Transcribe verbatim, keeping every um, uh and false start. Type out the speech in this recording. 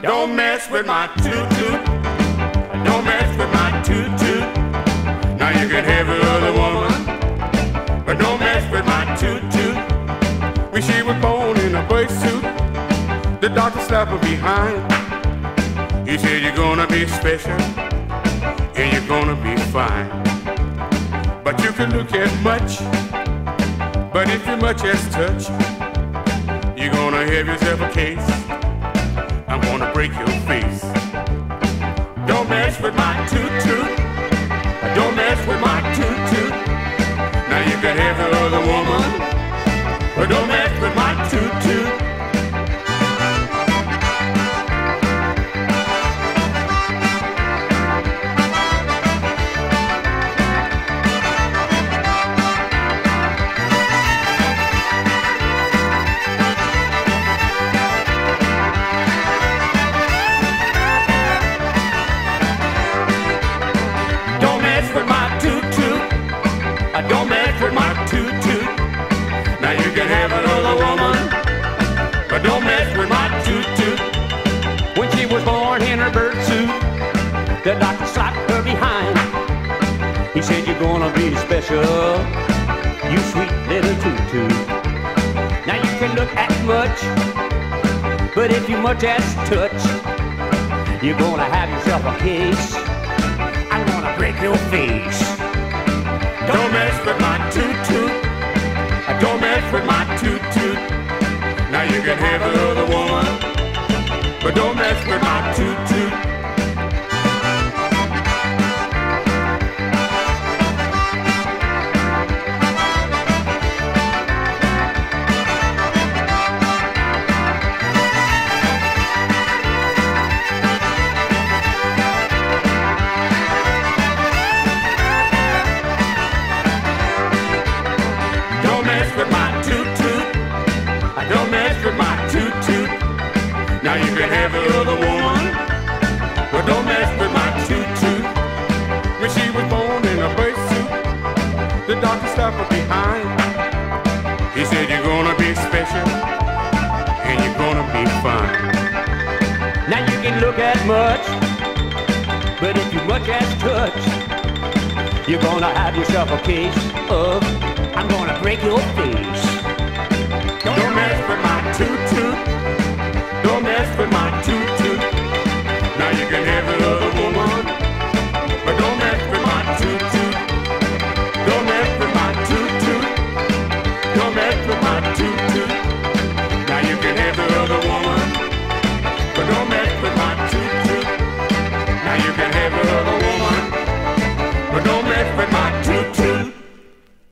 Don't mess with my toot-toot. Don't mess with my toot-toot. Now you can have your other woman, but don't mess with my toot-toot. When she was born in a birth suit, the doctor slapped her behind. He said you're gonna be special and you're gonna be fine. But you can look at much, but if you much as touch, you're gonna have yourself a case. I'm gonna break your face. Don't mess with my toot-toot. Don't mess with my toot-toot. Now you can have your other woman, but don't mess with my toot-toot. Don't mess with my toot-toot. Now you can have another woman, but don't mess with my toot-toot. When she was born in her birth suit, the doctor slapped her behind. He said you're gonna be special, you sweet little toot-toot. Now you can look at much, but if you much as touch, you're gonna have yourself a case. I'm gonna break your face. Don't mess with my toot-toot. Don't mess with my toot-toot. Now you can have another woman, but don't mess with my toot-toot. Don't mess with my toot-toot. Don't mess with my toot-toot. Now you can have your other woman, but don't mess with my toot-toot. When she was born in a birth suit, the doctor slapped her behind. He said you're gonna be special and you're gonna be fine. Now you can look at much, but if you much as touch, you're gonna have yourself a case of I'm gonna break your face.